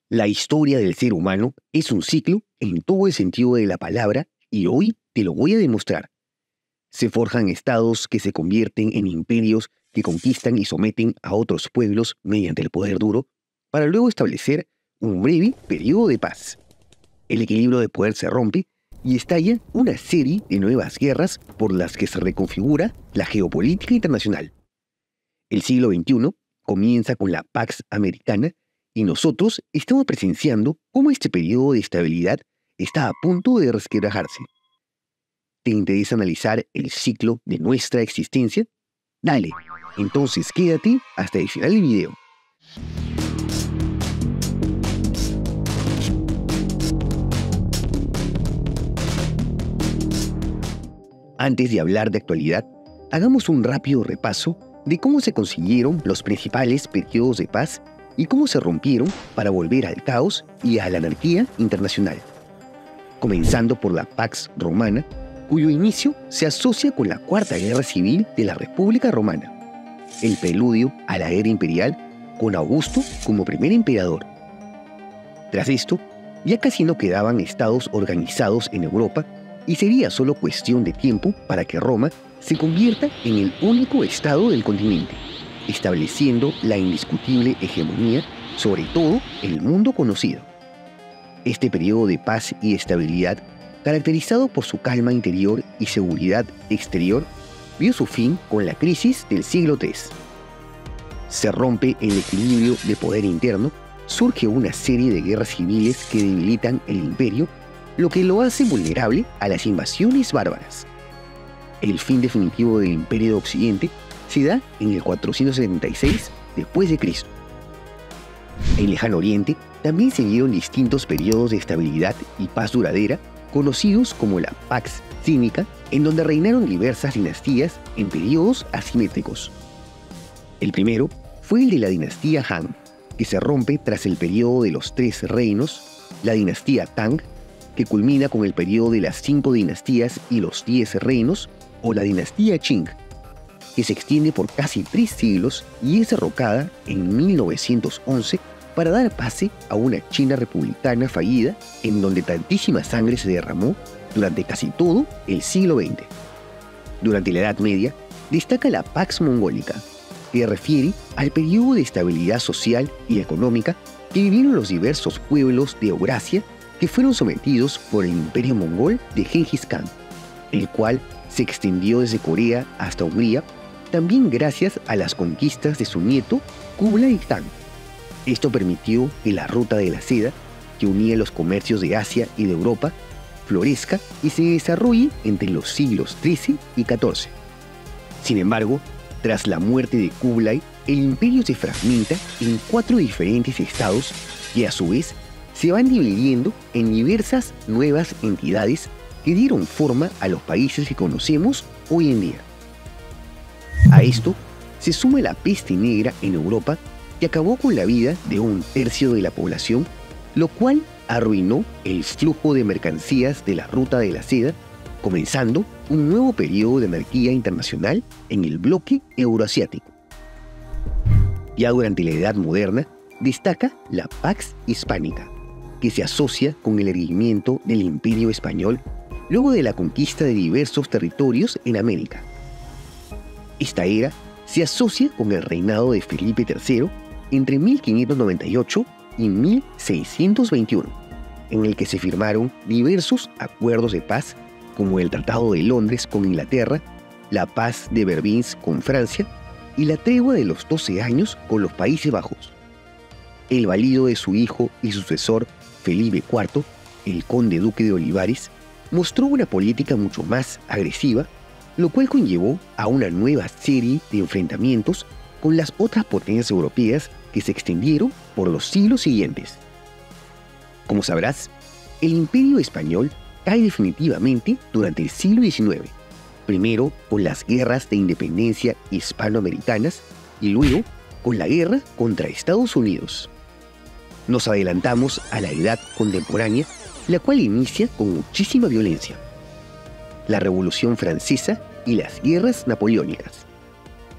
La historia del ser humano es un ciclo en todo el sentido de la palabra y hoy te lo voy a demostrar. Se forjan estados que se convierten en imperios que conquistan y someten a otros pueblos mediante el poder duro, para luego establecer un breve periodo de paz. El equilibrio de poder se rompe y estalla una serie de nuevas guerras por las que se reconfigura la geopolítica internacional. El siglo XXI comienza con la Pax Americana y nosotros estamos presenciando cómo este periodo de estabilidad está a punto de resquebrajarse. ¿Te interesa analizar el ciclo de nuestra existencia? Dale, entonces quédate hasta el final del video. Antes de hablar de actualidad, hagamos un rápido repaso de cómo se consiguieron los principales periodos de paz y cómo se rompieron para volver al caos y a la anarquía internacional. Comenzando por la Pax Romana, cuyo inicio se asocia con la Cuarta Guerra Civil de la República Romana, el preludio a la era imperial con Augusto como primer emperador. Tras esto, ya casi no quedaban estados organizados en Europa y sería solo cuestión de tiempo para que Roma se convierta en el único estado del continente, estableciendo la indiscutible hegemonía sobre todo el mundo conocido. Este periodo de paz y estabilidad, caracterizado por su calma interior y seguridad exterior, vio su fin con la crisis del siglo III. Se rompe el equilibrio de poder interno, surge una serie de guerras civiles que debilitan el imperio, lo que lo hace vulnerable a las invasiones bárbaras. El fin definitivo del Imperio de Occidente se da en el 476 después de Cristo. En el Lejano Oriente también se dieron distintos periodos de estabilidad y paz duradera, conocidos como la Pax Cínica, en donde reinaron diversas dinastías en periodos asimétricos. El primero fue el de la dinastía Han, que se rompe tras el periodo de los Tres Reinos, la dinastía Tang, que culmina con el periodo de las 5 dinastías y los 10 reinos, o la dinastía Qing, que se extiende por casi 3 siglos y es derrocada en 1911 para dar pase a una China republicana fallida en donde tantísima sangre se derramó durante casi todo el siglo XX. Durante la Edad Media destaca la Pax Mongólica, que refiere al periodo de estabilidad social y económica que vivieron los diversos pueblos de Eurasia que fueron sometidos por el Imperio Mongol de Genghis Khan, el cual se extendió desde Corea hasta Hungría, también gracias a las conquistas de su nieto Kublai Khan. Esto permitió que la ruta de la seda, que unía los comercios de Asia y de Europa, florezca y se desarrolle entre los siglos XIII y XIV. Sin embargo, tras la muerte de Kublai, el imperio se fragmenta en 4 diferentes estados que a su vez se van dividiendo en diversas nuevas entidades que dieron forma a los países que conocemos hoy en día. A esto se suma la peste negra en Europa, que acabó con la vida de 1/3 de la población, lo cual arruinó el flujo de mercancías de la ruta de la seda, comenzando un nuevo periodo de anarquía internacional en el bloque euroasiático. Ya durante la Edad Moderna destaca la Pax Hispánica, que se asocia con el erguimiento del Imperio Español luego de la conquista de diversos territorios en América. Esta era se asocia con el reinado de Felipe III entre 1598 y 1621, en el que se firmaron diversos acuerdos de paz, como el Tratado de Londres con Inglaterra, la Paz de Vervins con Francia y la tregua de los 12 años con los Países Bajos. El valido de su hijo y sucesor, Felipe IV, el conde duque de Olivares, mostró una política mucho más agresiva, lo cual conllevó a una nueva serie de enfrentamientos con las otras potencias europeas que se extendieron por los siglos siguientes. Como sabrás, el Imperio Español cae definitivamente durante el siglo XIX, primero con las guerras de independencia hispanoamericanas y luego con la guerra contra Estados Unidos. Nos adelantamos a la edad contemporánea, la cual inicia con muchísima violencia. La Revolución Francesa y las guerras napoleónicas.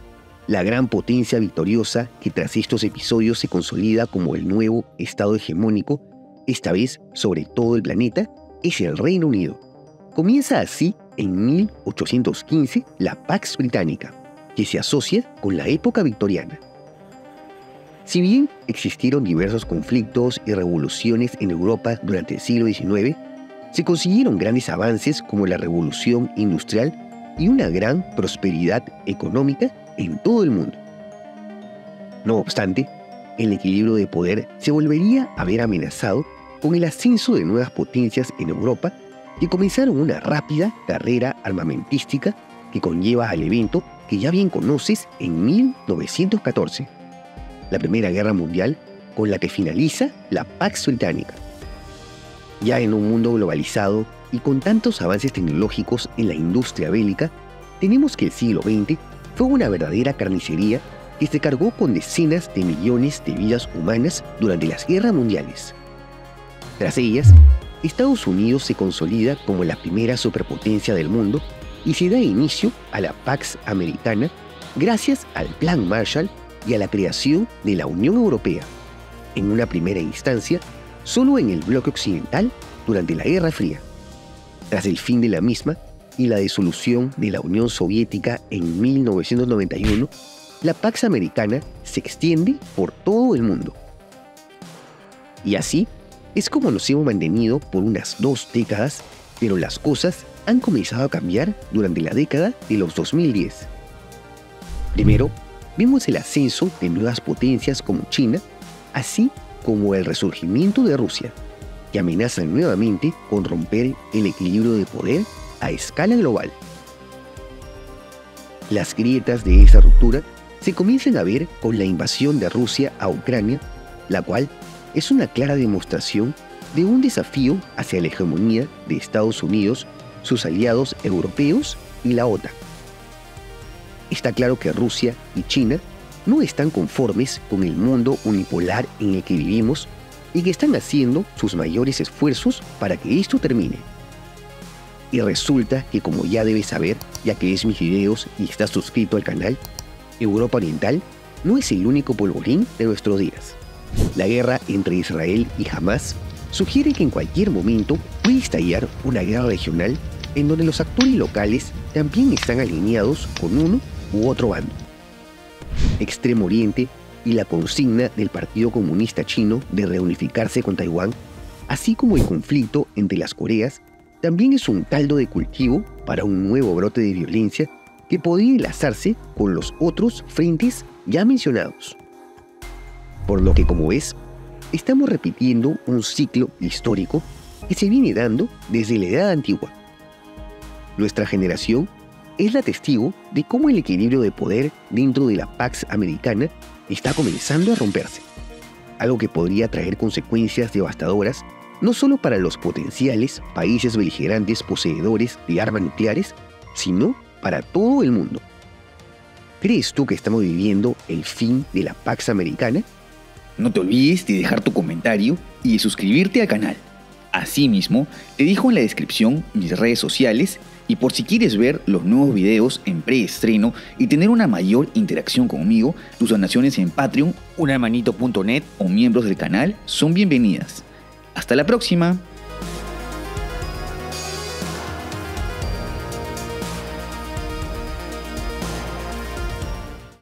la gran potencia victoriosa que tras estos episodios se consolida como el nuevo estado hegemónico, esta vez sobre todo el planeta, es el Reino Unido. Comienza así en 1815 la Pax Británica, que se asocia con la época victoriana. Si bien existieron diversos conflictos y revoluciones en Europa durante el siglo XIX, se consiguieron grandes avances como la Revolución Industrial y una gran prosperidad económica en todo el mundo. No obstante, el equilibrio de poder se volvería a ver amenazado con el ascenso de nuevas potencias en Europa que comenzaron una rápida carrera armamentística que conlleva al evento que ya bien conoces en 1914, la Primera Guerra Mundial, con la que finaliza la Pax Británica. Ya en un mundo globalizado y con tantos avances tecnológicos en la industria bélica, tenemos que el siglo XX fue una verdadera carnicería que se cargó con decenas de millones de vidas humanas durante las guerras mundiales. Tras ellas, Estados Unidos se consolida como la primera superpotencia del mundo y se da inicio a la Pax Americana gracias al Plan Marshall y a la creación de la Unión Europea, en una primera instancia solo en el bloque occidental durante la Guerra Fría. Tras el fin de la misma y la disolución de la Unión Soviética en 1991, la Pax Americana se extiende por todo el mundo. Y así es como nos hemos mantenido por unas 2 décadas, pero las cosas han comenzado a cambiar durante la década de los 2010. Primero, vimos el ascenso de nuevas potencias como China, así como el resurgimiento de Rusia, que amenazan nuevamente con romper el equilibrio de poder a escala global. Las grietas de esta ruptura se comienzan a ver con la invasión de Rusia a Ucrania, la cual es una clara demostración de un desafío hacia la hegemonía de Estados Unidos, sus aliados europeos y la OTAN. Está claro que Rusia y China no están conformes con el mundo unipolar en el que vivimos y que están haciendo sus mayores esfuerzos para que esto termine. Y resulta que, como ya debes saber, ya que ves mis videos y estás suscrito al canal, Europa Oriental no es el único polvorín de nuestros días. La guerra entre Israel y Hamás sugiere que en cualquier momento puede estallar una guerra regional en donde los actores locales también están alineados con uno u otro bando. Extremo Oriente y la consigna del Partido Comunista Chino de reunificarse con Taiwán, así como el conflicto entre las Coreas, también es un caldo de cultivo para un nuevo brote de violencia que podría enlazarse con los otros frentes ya mencionados. Por lo que, como ves, estamos repitiendo un ciclo histórico que se viene dando desde la Edad Antigua. Nuestra generación es la testigo de cómo el equilibrio de poder dentro de la Pax Americana está comenzando a romperse, algo que podría traer consecuencias devastadoras no solo para los potenciales países beligerantes poseedores de armas nucleares, sino para todo el mundo. ¿Crees tú que estamos viviendo el fin de la Pax Americana? No te olvides de dejar tu comentario y de suscribirte al canal. Asimismo, te dejo en la descripción mis redes sociales y por si quieres ver los nuevos videos en preestreno y tener una mayor interacción conmigo, tus donaciones en Patreon, unhermanito.net o miembros del canal son bienvenidas. ¡Hasta la próxima!